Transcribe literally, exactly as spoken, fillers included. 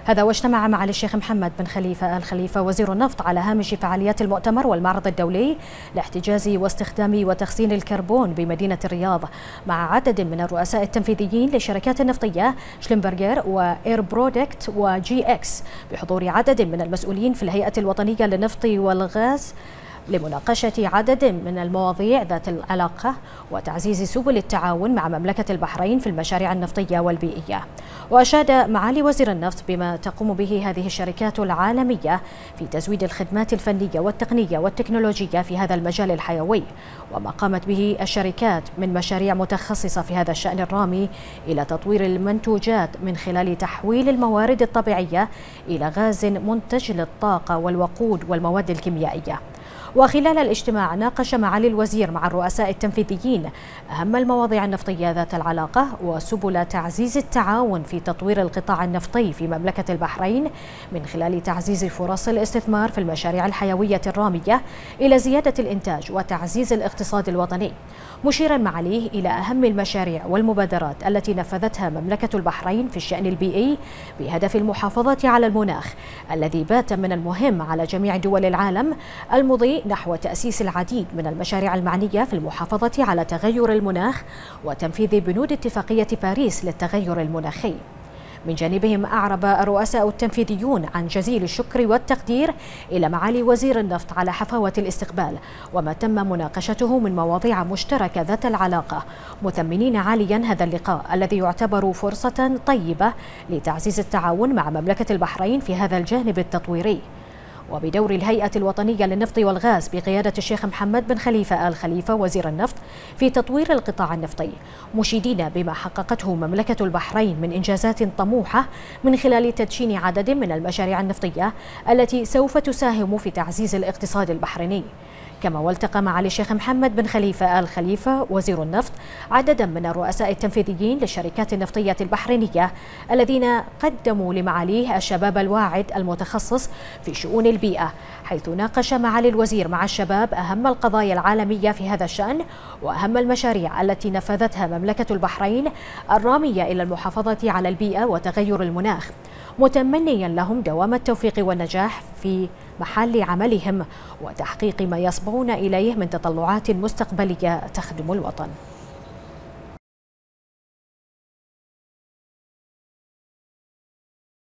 هذا واجتمع معالي الشيخ محمد بن خليفة آل خليفة وزير النفط على هامش فعاليات المؤتمر والمعرض الدولي لاحتجاز واستخدام وتخزين الكربون بمدينة الرياض مع عدد من الرؤساء التنفيذيين للشركات النفطية شلمبرجر وإير برودكت وجي إكس بحضور عدد من المسؤولين في الهيئة الوطنية للنفط والغاز لمناقشة عدد من المواضيع ذات العلاقة وتعزيز سبل التعاون مع مملكة البحرين في المشاريع النفطية والبيئية. وأشاد معالي وزير النفط بما تقوم به هذه الشركات العالمية في تزويد الخدمات الفنية والتقنية والتكنولوجية في هذا المجال الحيوي، وما قامت به الشركات من مشاريع متخصصة في هذا الشأن الرامي إلى تطوير المنتوجات من خلال تحويل الموارد الطبيعية إلى غاز منتج للطاقة والوقود والمواد الكيميائية. وخلال الاجتماع ناقش معالي الوزير مع الرؤساء التنفيذيين أهم المواضيع النفطية ذات العلاقة وسبل تعزيز التعاون في تطوير القطاع النفطي في مملكة البحرين من خلال تعزيز فرص الاستثمار في المشاريع الحيوية الرامية إلى زيادة الإنتاج وتعزيز الاقتصاد الوطني، مشيرا معاليه إلى أهم المشاريع والمبادرات التي نفذتها مملكة البحرين في الشأن البيئي بهدف المحافظة على المناخ الذي بات من المهم على جميع دول العالم المضي نحو تأسيس العديد من المشاريع المعنية في المحافظة على تغير المناخ وتنفيذ بنود اتفاقية باريس للتغير المناخي. من جانبهم أعرب الرؤساء التنفيذيون عن جزيل الشكر والتقدير إلى معالي وزير النفط على حفاوة الاستقبال وما تم مناقشته من مواضيع مشتركة ذات العلاقة، مثمنين عاليا هذا اللقاء الذي يعتبر فرصة طيبة لتعزيز التعاون مع مملكة البحرين في هذا الجانب التطويري، وبدور الهيئة الوطنية للنفط والغاز بقيادة الشيخ محمد بن خليفة آل خليفة وزير النفط في تطوير القطاع النفطي، مشيدين بما حققته مملكة البحرين من إنجازات طموحة من خلال تدشين عدد من المشاريع النفطية التي سوف تساهم في تعزيز الاقتصاد البحريني. كما والتقى معالي الشيخ محمد بن خليفة آل خليفة وزير النفط عددا من الرؤساء التنفيذيين للشركات النفطية البحرينية الذين قدموا لمعاليه الشباب الواعد المتخصص في شؤون البيئة، حيث ناقش معالي الوزير مع الشباب أهم القضايا العالمية في هذا الشأن وأهم المشاريع التي نفذتها مملكة البحرين الرامية إلى المحافظة على البيئة وتغير المناخ، متمنيا لهم دوام التوفيق والنجاح في محل عملهم وتحقيق ما يصبون إليه من تطلعات مستقبلية تخدم الوطن.